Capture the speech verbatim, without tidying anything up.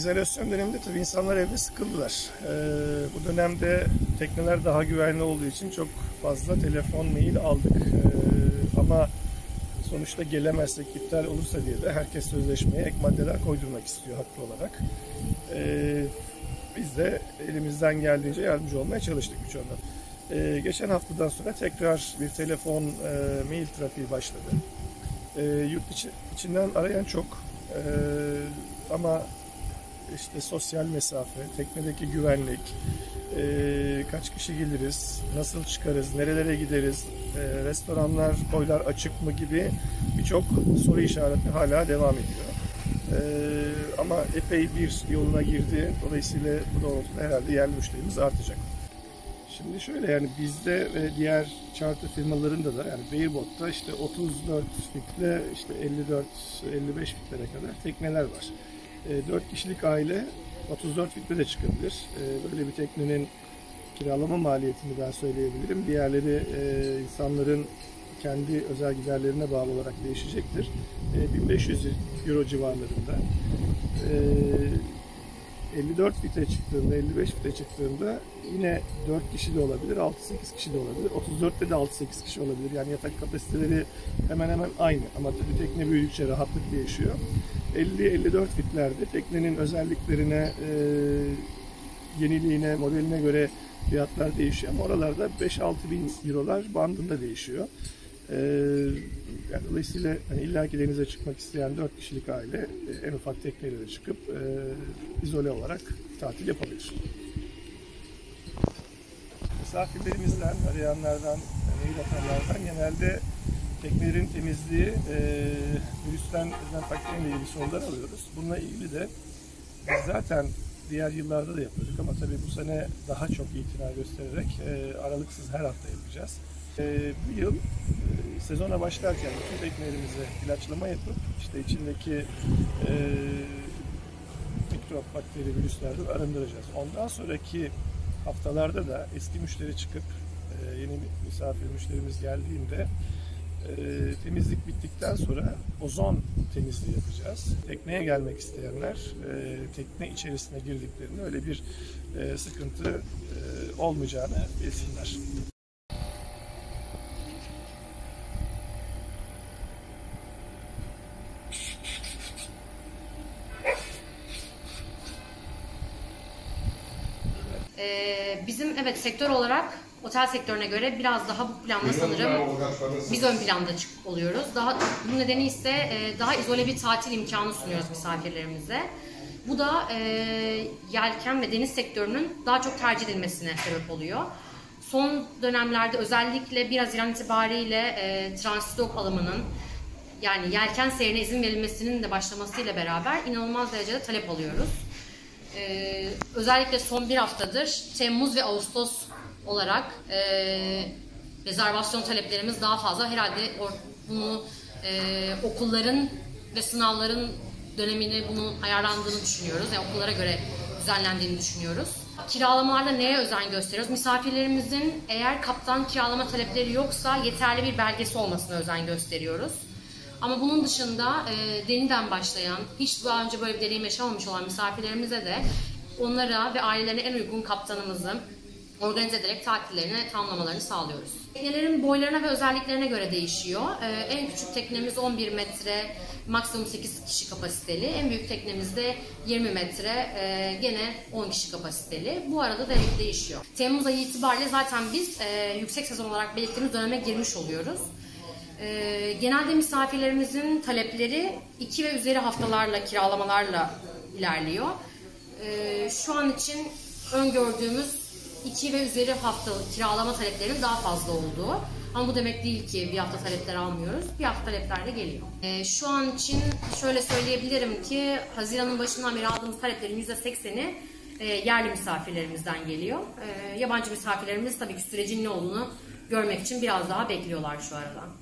İzolasyon döneminde tabii insanlar evde sıkıldılar. Ee, bu dönemde tekneler daha güvenli olduğu için çok fazla telefon, mail aldık. Ee, ama sonuçta gelemezsek, iptal olursa diye de herkes sözleşmeye ek maddeler koydurmak istiyor haklı olarak. Ee, biz de elimizden geldiğince yardımcı olmaya çalıştık birçoğuna. Ee, geçen haftadan sonra tekrar bir telefon, e, mail trafiği başladı. Ee, yurt içi, içinden arayan çok. Ee, ama işte sosyal mesafe, teknedeki güvenlik, e, kaç kişi geliriz, nasıl çıkarız, nerelere gideriz, e, restoranlar, koylar açık mı gibi birçok soru işareti hala devam ediyor. E, ama epey bir yoluna girdi. Dolayısıyla bu doğrultuda herhalde yerli müşterimiz artacak. Şimdi şöyle, yani bizde ve diğer charter firmalarında da, yani Bareboat'ta işte otuz dört fitle işte elli dört elli beş fitlere kadar tekneler var. dört kişilik aile otuz dört fitle de çıkabilir. Böyle bir teknenin kiralama maliyetini ben söyleyebilirim. Diğerleri insanların kendi özel giderlerine bağlı olarak değişecektir. bin beş yüz euro civarlarında. elli dört fite çıktığında, elli beş fite çıktığında yine dört kişi de olabilir, altı sekiz kişi de olabilir. otuz dörtte de altı sekiz kişi olabilir. Yani yatak kapasiteleri hemen hemen aynı. Ama tabii tekne büyüdükçe rahatlık değişiyor. elli elli dört fitlerde teknenin özelliklerine, e, yeniliğine, modeline göre fiyatlar değişiyor. Ama oralarda beş altı bin eurolar bandında değişiyor. E, yani dolayısıyla hani illaki denize çıkmak isteyen dört kişilik aile e, en ufak tekneyle de çıkıp e, izole olarak tatil yapabilir. Misafirlerimizden, arayanlardan, mail atanlardan genelde teknelerin temizliği, e, virüsten, dezenfektanla ilgili sorular alıyoruz. Bununla ilgili de biz zaten diğer yıllarda da yapıyorduk ama tabii bu sene daha çok itina göstererek e, aralıksız her hafta yapacağız. E, bu yıl e, sezona başlarken bütün teknelerimize ilaçlama yapıp işte içindeki e, mikrop, bakteri, virüslerden arındıracağız. Ondan sonraki haftalarda da eski müşteri çıkıp e, yeni misafir müşterimiz geldiğinde e, temizlik bittikten sonra ozon temizliği yapacağız. Tekneye gelmek isteyenler e, tekne içerisine girdiklerinde öyle bir e, sıkıntı e, olmayacağını bilsinler. Ee, bizim evet sektör olarak otel sektörüne göre biraz daha bu planda sanırım biz ön planda oluyoruz. Daha bunun nedeni ise e, daha izole bir tatil imkanı sunuyoruz misafirlerimize. Bu da e, yelken ve deniz sektörünün daha çok tercih edilmesine sebep oluyor. Son dönemlerde özellikle bir Haziran itibariyle e, transit alımının, yani yelken seyrine izin verilmesinin de başlamasıyla beraber inanılmaz derecede talep alıyoruz. Ee, özellikle son bir haftadır Temmuz ve Ağustos olarak e, rezervasyon taleplerimiz daha fazla. Herhalde bunu e, okulların ve sınavların dönemini bunun ayarlandığını düşünüyoruz. Yani okullara göre düzenlendiğini düşünüyoruz. Kiralamalarda neye özen gösteriyoruz? Misafirlerimizin eğer kaptan kiralama talepleri yoksa yeterli bir belgesi olmasına özen gösteriyoruz. Ama bunun dışında e, deniden başlayan, hiç daha önce böyle bir deneyim yaşamamış olan misafirlerimize de onlara ve ailelerine en uygun kaptanımızı organize ederek tatillerini tamamlamalarını sağlıyoruz. Teknelerin boylarına ve özelliklerine göre değişiyor. E, en küçük teknemiz on bir metre, maksimum sekiz kişi kapasiteli. En büyük teknemiz de yirmi metre, e, gene on kişi kapasiteli. Bu arada da değişiyor. Temmuz ayı itibariyle zaten biz e, yüksek sezon olarak belirttiğimiz döneme girmiş oluyoruz. Ee, genelde misafirlerimizin talepleri iki ve üzeri haftalarla, kiralamalarla ilerliyor. Ee, şu an için öngördüğümüz iki ve üzeri haftalık kiralama taleplerinin daha fazla olduğu. Ama bu demek değil ki bir hafta talepler almıyoruz. Bir hafta talepler de geliyor. Ee, şu an için şöyle söyleyebilirim ki Haziran'ın başından beri aldığımız taleplerin yüzde sekseni e, yerli misafirlerimizden geliyor. E, yabancı misafirlerimiz tabii ki sürecin ne olduğunu görmek için biraz daha bekliyorlar şu arada.